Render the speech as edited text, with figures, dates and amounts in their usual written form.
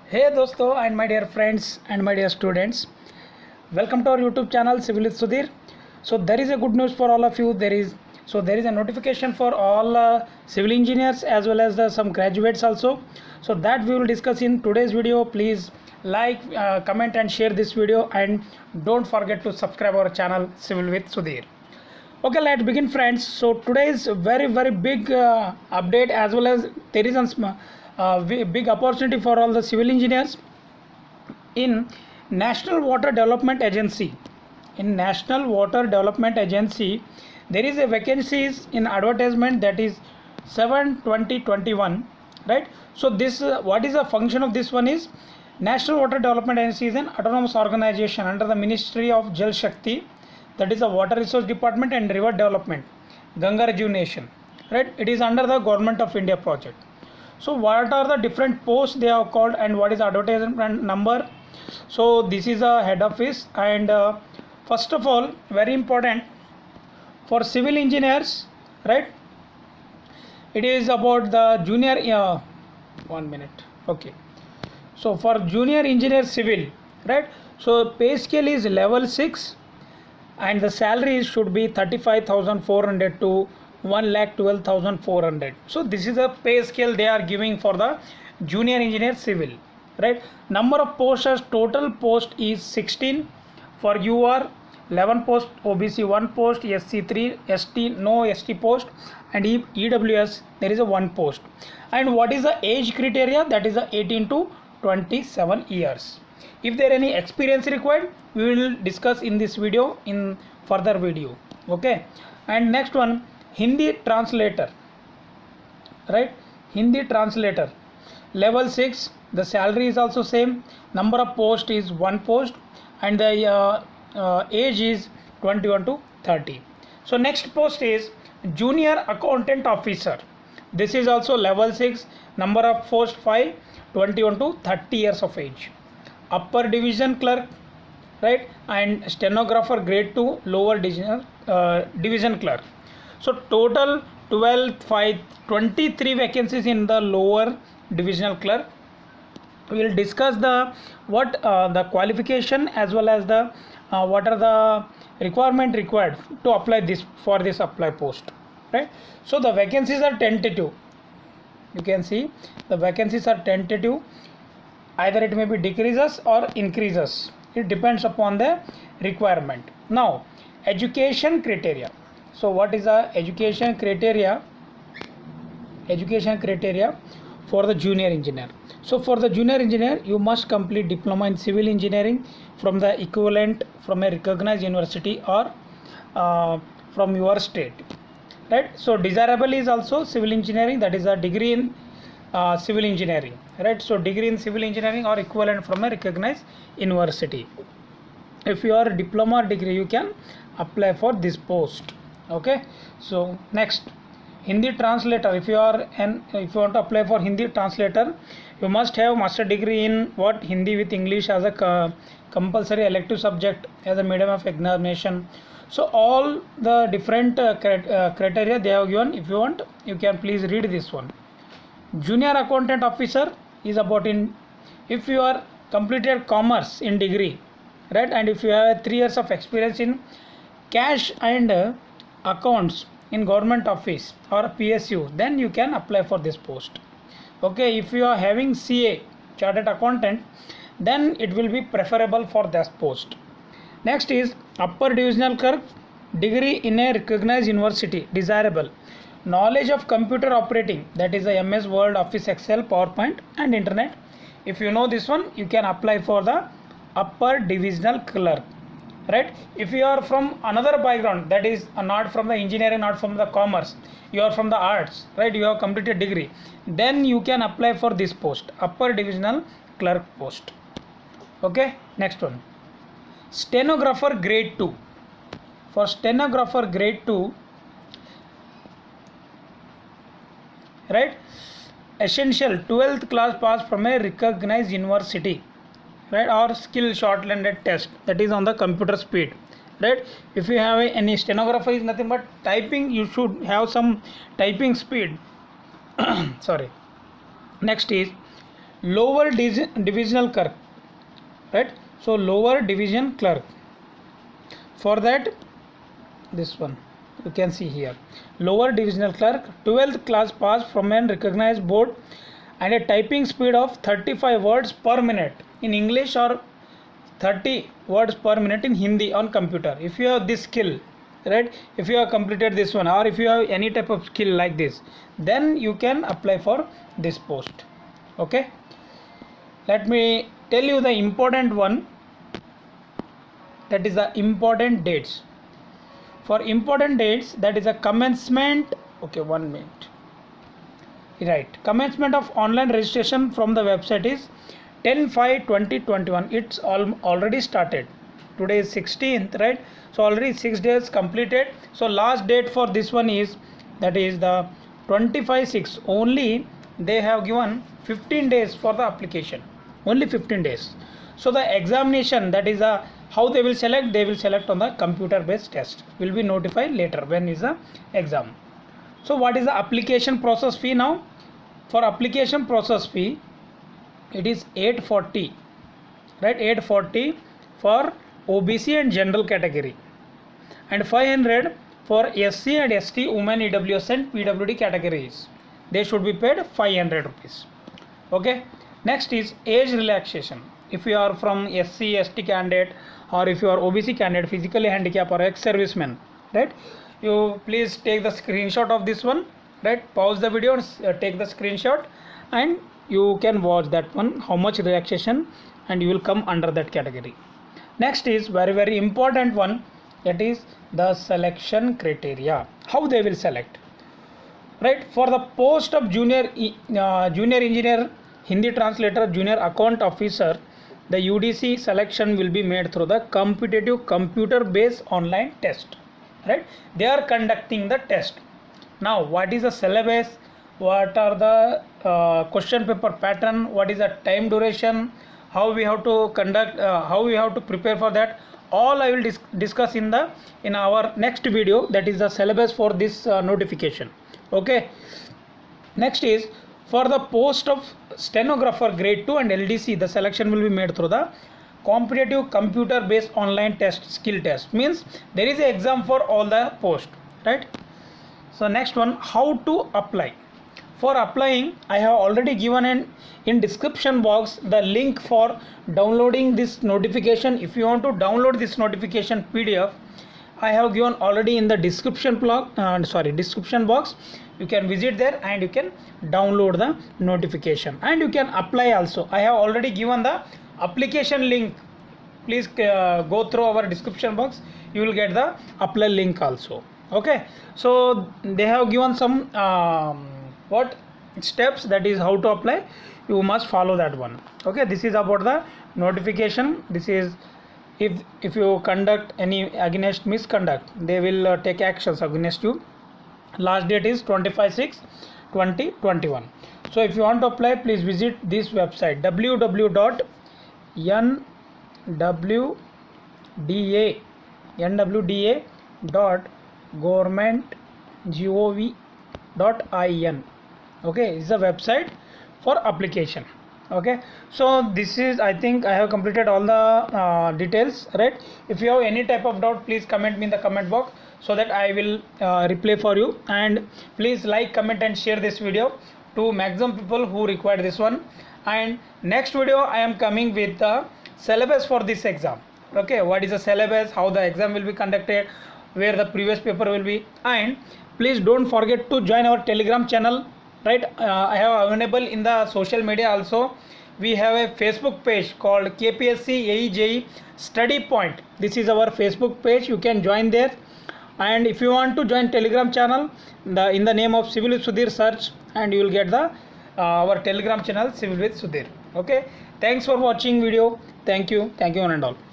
Hey dosto and my dear friends and my dear students, welcome to our YouTube channel Civil with Sudhir. So there is a good news for all of you. There is a notification for all civil engineers as well as some graduates also. So that we will discuss in today's video. Please like, comment and share this video, and don't forget to subscribe our channel Civil with Sudhir. Okay, let's begin, friends. So today is a very big update, as well as there is a big opportunity for all the civil engineers in National Water Development Agency. In National Water Development Agency, there is a vacancies in advertisement, that is 7/20/21, right? So this what is the function of this one is National Water Development Agency is an autonomous organization under the Ministry of Jal Shakti, that is the Water Resource Department and River Development, Ganga Rejuvenation, right? It is under the Government of India project. So what are the different posts they have called, and what is advertisement number? So this is a head office, and first of all, very important for civil engineers, right? It is about the junior 1 minute. Okay, so for junior engineer civil, right? So pay scale is level 6, and the salary should be 35,400 to 1,12,400. So this is a pay scale they are giving for the junior engineer civil, right? Number of posts, total post is 16. For UR 11 post, OBC 1 post, SC 3, ST no ST post, and EWS there is a 1 post. And what is the age criteria? That is the 18 to 27 years. If there any experience required, we will discuss in this video in further video. Okay, and next one, Hindi translator, right? Hindi translator level 6, the salary is also same, number of post is 1 post, and the age is 21 to 30. So next post is junior accountant officer. This is also level 6, number of post 5, 21 to 30 years of age. Upper division clerk, right? And stenographer grade 2, lower division clerk. So total 23 vacancies in the lower divisional clerk. We will discuss the qualification as well as the what are the requirement required to apply this for this apply post, right? So the vacancies are tentative. You can see the vacancies are tentative. Either it may be decreases or increases. It depends upon the requirement. Now, education criteria. So what is the education criteria? Education criteria for the junior engineer. So for the junior engineer, you must complete diploma in civil engineering from the equivalent from a recognized university or from your state, right? So desirable is also civil engineering, that is a degree in civil engineering, right? So degree in civil engineering or equivalent from a recognized university. If you are diploma or degree, you can apply for this post. Okay, so next, Hindi translator. If you want to apply for Hindi translator, you must have master degree in what? Hindi with English as a compulsory elective subject as a medium of examination. So all the different criteria they have given. If you want, you can please read this one. Junior accountant officer is about if you are completed commerce in degree, right? And if you have 3 years of experience in cash and accounts in government office or PSU, then you can apply for this post. Okay, if you are having CA, chartered accountant, then it will be preferable for that post. Next is upper divisional clerk, degree in a recognized university, desirable. Knowledge of computer operating, that is the MS Word, Office Excel, PowerPoint and Internet. If you know this one, you can apply for the upper divisional clerk, right? If you are from another background, that is not from the engineering, not from the commerce, you are from the arts, right? You have completed degree, then you can apply for this post, upper divisional clerk post. Okay, next one, stenographer grade 2. For stenographer grade 2, right, essential 12th class pass from a recognized university, right, or skill shorthanded test, that is on the computer speed, right? If you have any stenographer is nothing but typing, you should have some typing speed. Sorry. Next is lower divisional clerk, right? So lower division clerk, for that this one you can see here, lower divisional clerk, 12th class pass from an recognized board and a typing speed of 35 words per minute in English or 30 words per minute in Hindi on computer. If you have this skill, right, if you have completed this one, or if you have any type of skill like this, then you can apply for this post. Okay, let me tell you the important one, that is the important dates. For important dates, that is a commencement. Okay, 1 minute. Right, commencement of online registration from the website is 10/5/2021. It's already started. Today is 16th, right? So already 6 days completed. So last date for this one is, that is the 25/6. Only they have given 15 days for the application, only 15 days. So the examination, that is how they will select on the computer based test, will be notified later when is the exam. So what is the application process fee now? For application process fee, it is 840, right? 840 for OBC and general category, and 500 for SC and ST, women, EWS and PWD categories. They should be paid 500 rupees. Okay, next is age relaxation. If you are from SC, ST candidate, or if you are OBC candidate, physically handicapped or ex-serviceman, right, you please take the screenshot of this one, right? Pause the video and take the screenshot, and you can watch that one, how much relaxation, and you will come under that category. Next is very important one, that is the selection criteria, how they will select, right? For the post of junior engineer, Hindi translator, junior account officer, the UDC selection will be made through the competitive computer based online test, right? They are conducting the test. Now what is the syllabus, what are the question paper pattern, what is the time duration, how we have to conduct, how we have to prepare for that, all I will discuss in our next video, that is the syllabus for this notification. Okay, next is for the post of stenographer grade 2 and LDC, the selection will be made through the competitive computer based online test, skill test, means there is an exam for all the post, right? So next one, how to apply. For applying, I have already given in description box the link for downloading this notification. If you want to download this notification PDF, I have given already in the description box. You can visit there and you can download the notification, and you can apply also. I have already given the application link. Please go through our description box, you will get the apply link also. Okay, so they have given some what steps, that is how to apply, you must follow that one. Okay, this is about the notification. This is if you conduct any against misconduct, they will take actions against you. Last date is 25/6/2021. so if you want to apply, please visit this website, www.nwda.government.gov.in. okay, is a website for application. Okay, so this is, I think I have completed all the details, right? If you have any type of doubt, please comment me in the comment box, so that I will reply for you. And please like, comment and share this video to maximum people who require this one. And next video I am coming with the syllabus for this exam. Okay, what is the syllabus, how the exam will be conducted, where the previous paper will be. And please don't forget to join our Telegram channel, right? I have available in the social media also. We have a Facebook page called KPSC AEJE Study Point. This is our Facebook page, you can join there. And if you want to join Telegram channel, in the name of Civil with Sudhir search, and you will get the our Telegram channel, Civil with Sudhir. Okay, thanks for watching video. Thank you one and all.